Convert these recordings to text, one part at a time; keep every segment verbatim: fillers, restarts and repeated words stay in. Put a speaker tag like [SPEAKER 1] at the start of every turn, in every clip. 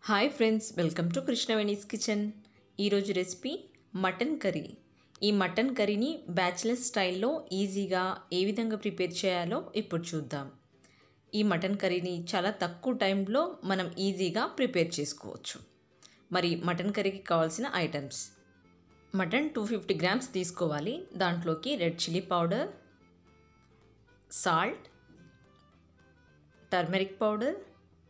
[SPEAKER 1] Hi friends, welcome to Krishnaveni's kitchen. ఈరోజు recipe mutton curry. ఈ mutton కర్రీని బ్యాచిలర్ స్టైల్లో ఈజీగా ఏ విధంగా ప్రిపేర్ చేయాలో ఇప్పుడు చూద్దాం. ఈ మటన్ కర్రీని చాలా తక్కువ టైంలో మనం ఈజీగా ప్రిపేర్ చేసుకోవచ్చు. మరి మటన్ కర్రీకి కావాల్సిన items: mutton two fifty grams తీసుకోవాలి. దాంట్లోకి red chilli powder, salt, turmeric powder,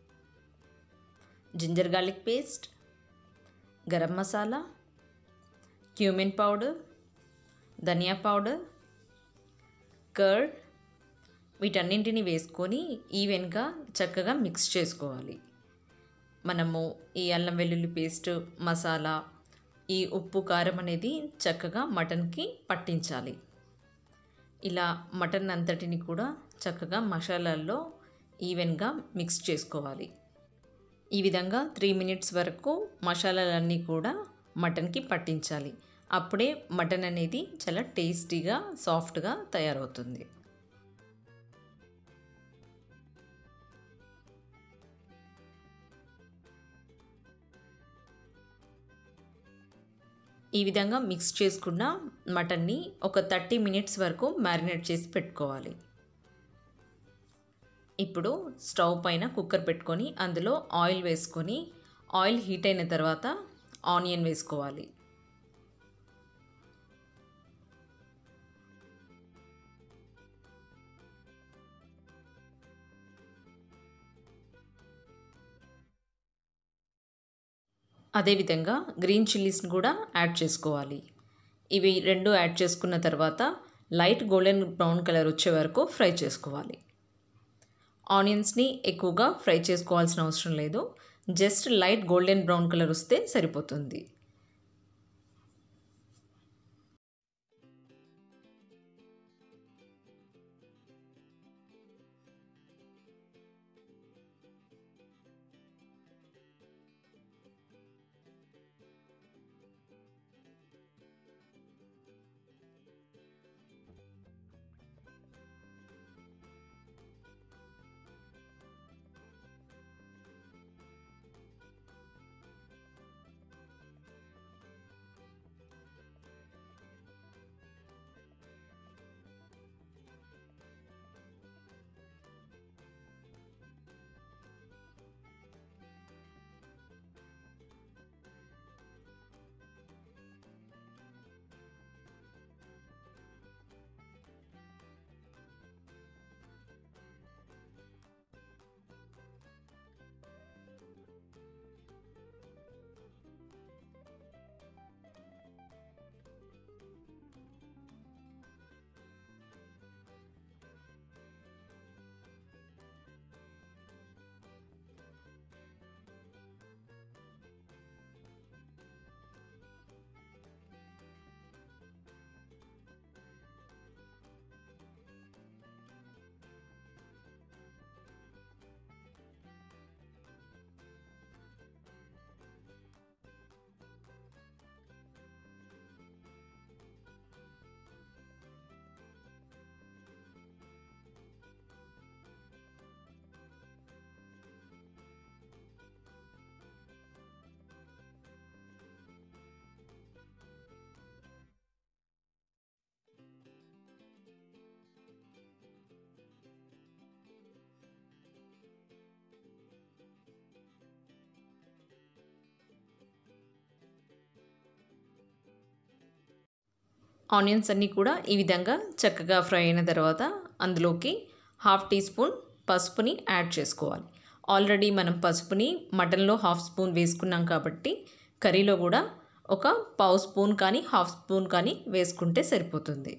[SPEAKER 1] ginger garlic paste, garam masala, cumin powder, dhania powder, curd, వీటన్నింటిని వేసుకొని ఈవెన్గా చక్కగా మిక్స్ చేసుకోవాలి. మనము ఈ అల్లం వెల్లుల్లి పేస్ట్, మసాలా, ఈ ఉప్పు కారం అనేది చక్కగా మటన్కి పట్టించాలి. ఇలా మటన్ అంతటిని కూడా చక్కగా మసాలాల్లో ఈవెన్గా మిక్స్ చేసుకోవాలి. ఈ విధంగా త్రీ మినిట్స్ వరకు మసాలాలన్నీ కూడా మటన్కి పట్టించాలి. అప్పుడే మటన్ అనేది చాలా టేస్టీగా, సాఫ్ట్గా తయారవుతుంది. ఈ విధంగా మిక్స్ చేసుకున్న మటన్ని ఒక థర్టీ మినిట్స్ వరకు మ్యారినేట్ చేసి పెట్టుకోవాలి. ఇప్పుడు స్టవ్ పైన కుక్కర్ పెట్టుకొని అందులో ఆయిల్ వేసుకొని ఆయిల్ హీట్ అయిన తర్వాత ఆనియన్ వేసుకోవాలి. అదేవిధంగా గ్రీన్ చిల్లీస్ని కూడా యాడ్ చేసుకోవాలి. ఇవి రెండు యాడ్ చేసుకున్న తర్వాత లైట్ గోల్డెన్ బ్రౌన్ కలర్ వచ్చే వరకు ఫ్రై చేసుకోవాలి. ఆనియన్స్ని ఎక్కువగా ఫ్రై చేసుకోవాల్సిన అవసరం లేదు. Just light golden brown colour వస్తే సరిపోతుంది. ఆనియన్స్ అన్నీ కూడా ఈ విధంగా చక్కగా ఫ్రై అయిన తర్వాత అందులోకి హాఫ్ టీ స్పూన్ పసుపుని యాడ్ చేసుకోవాలి. ఆల్రెడీ మనం పసుపుని మటన్లో హాఫ్ స్పూన్ వేసుకున్నాం కాబట్టి కర్రీలో కూడా ఒక పావు స్పూన్ కానీ హాఫ్ స్పూన్ కానీ వేసుకుంటే సరిపోతుంది.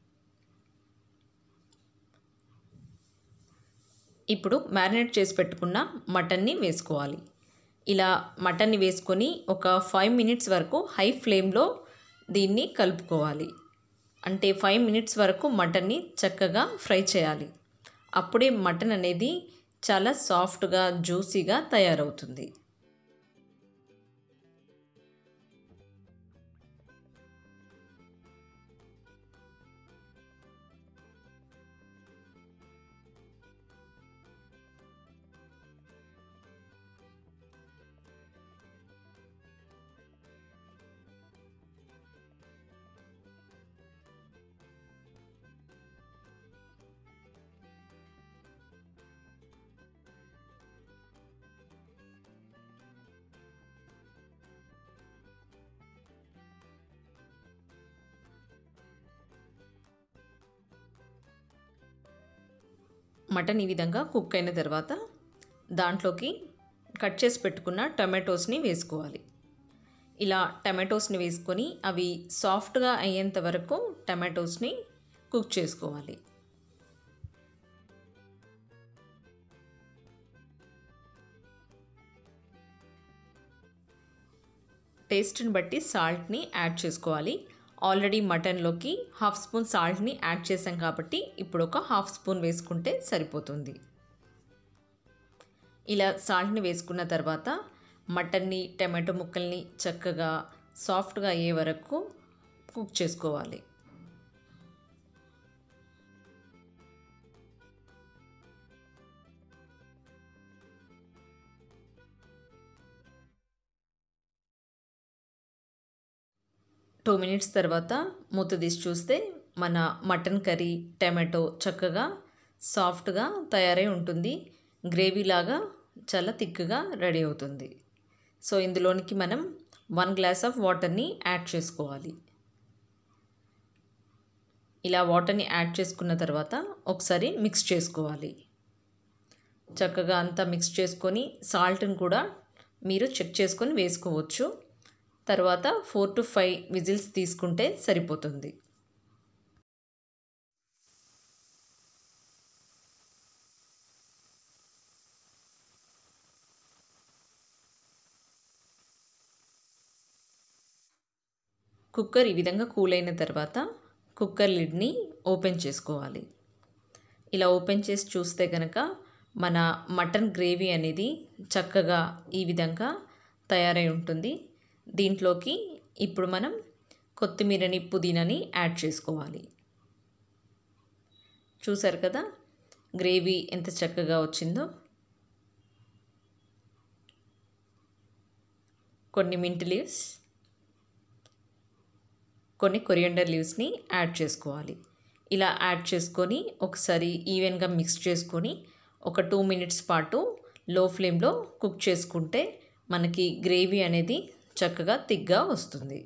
[SPEAKER 1] ఇప్పుడు మ్యారినేట్ చేసి పెట్టుకున్న మటన్ని వేసుకోవాలి. ఇలా మటన్ని వేసుకొని ఒక ఫైవ్ మినిట్స్ వరకు హై ఫ్లేమ్లో దీన్ని కలుపుకోవాలి. అంటే ఫైవ్ మినిట్స్ వరకు మటన్ని చక్కగా ఫ్రై చేయాలి. అప్పుడే మటన్ అనేది చాలా సాఫ్ట్గా, జ్యూసీగా తయారవుతుంది. మటన్ ఈ విధంగా కుక్ అయిన తర్వాత దాంట్లోకి కట్ చేసి పెట్టుకున్న టమాటోస్ని వేసుకోవాలి. ఇలా టమాటోస్ని వేసుకొని అవి సాఫ్ట్గా అయ్యేంత వరకు టమాటోస్ని కుక్ చేసుకోవాలి. టేస్ట్ని బట్టి సాల్ట్ని యాడ్ చేసుకోవాలి. ఆల్రెడీ మటన్లోకి హాఫ్ స్పూన్ సాల్ట్ని యాడ్ చేసాం కాబట్టి ఇప్పుడు ఒక హాఫ్ స్పూన్ వేసుకుంటే సరిపోతుంది. ఇలా సాల్ట్ని వేసుకున్న తర్వాత మటన్ని టమాటో ముక్కల్ని చక్కగా సాఫ్ట్గా అయ్యే వరకు కుక్ చేసుకోవాలి. టూ మినిట్స్ తర్వాత మూత తీసి చూస్తే మన మటన్ కర్రీ టమాటో చక్కగా సాఫ్ట్గా తయారై ఉంటుంది. గ్రేవీ లాగా చాలా థిక్గా రెడీ అవుతుంది. సో ఇందులోనికి మనం వన్ గ్లాస్ ఆఫ్ వాటర్ని యాడ్ చేసుకోవాలి. ఇలా వాటర్ని యాడ్ చేసుకున్న తర్వాత ఒకసారి మిక్స్ చేసుకోవాలి. చక్కగా అంతా మిక్స్ చేసుకొని సాల్ట్ని కూడా మీరు చెక్ చేసుకొని వేసుకోవచ్చు. తర్వాత ఫోర్ టు ఫైవ్ విజిల్స్ తీసుకుంటే సరిపోతుంది. కుక్కర్ ఈ విధంగా కూల్ అయిన తర్వాత కుక్కర్ లిడ్ని ఓపెన్ చేసుకోవాలి. ఇలా ఓపెన్ చేసి చూస్తే కనుక మన మటన్ గ్రేవీ అనేది చక్కగా ఈ విధంగా తయారై ఉంటుంది. దీంట్లోకి ఇప్పుడు మనం కొత్తిమీరని పుదీనాని యాడ్ చేసుకోవాలి. చూసారు కదా గ్రేవీ ఎంత చక్కగా వచ్చిందో. కొన్ని మింట్ లీవ్స్, కొన్ని కొరియండర్ లీవ్స్ని యాడ్ చేసుకోవాలి. ఇలా యాడ్ చేసుకొని ఒకసారి ఈవెన్గా మిక్స్ చేసుకొని ఒక టూ మినిట్స్ పాటు లో ఫ్లేమ్లో కుక్ చేసుకుంటే మనకి గ్రేవీ అనేది చక్కగా థిక్గా వస్తుంది.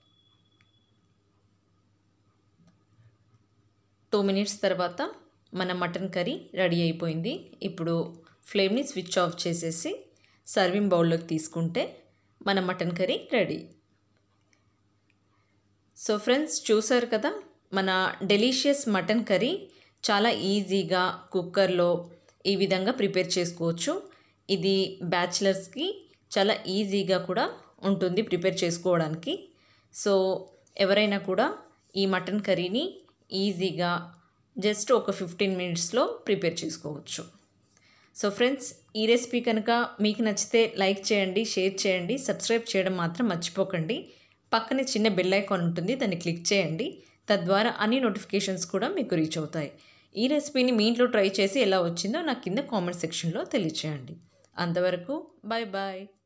[SPEAKER 1] టూ మినిట్స్ తర్వాత మన మటన్ కర్రీ రెడీ అయిపోయింది. ఇప్పుడు ఫ్లేమ్ని స్విచ్ ఆఫ్ చేసేసి సర్వింగ్ బౌల్లోకి తీసుకుంటే మన mutton curry ready. So friends చూసారు కదా మన డెలీషియస్ మటన్ కర్రీ చాలా ఈజీగా కుక్కర్లో ఈ విధంగా ప్రిపేర్ చేసుకోవచ్చు. ఇది బ్యాచిలర్స్కి చాలా ఈజీగా కూడా ఉంటుంది ప్రిపేర్ చేసుకోవడానికి. సో ఎవరైనా కూడా ఈ మటన్ కర్రీని ఈజీగా జస్ట్ ఒక ఫిఫ్టీన్ మినిట్స్లో ప్రిపేర్ చేసుకోవచ్చు. సో ఫ్రెండ్స్ ఈ రెసిపీ కనుక మీకు నచ్చితే లైక్ చేయండి, షేర్ చేయండి, సబ్స్క్రైబ్ చేయడం మాత్రం మర్చిపోకండి. పక్కనే చిన్న బెల్ ఐకాన్ ఉంటుంది, దాన్ని క్లిక్ చేయండి. తద్వారా అన్ని నోటిఫికేషన్స్ కూడా మీకు రీచ్ అవుతాయి. ఈ రెసిపీని మీ ఇంట్లో ట్రై చేసి ఎలా వచ్చిందో నాకు కింద కామెంట్ సెక్షన్లో తెలియచేయండి. అంతవరకు బాయ్ బాయ్.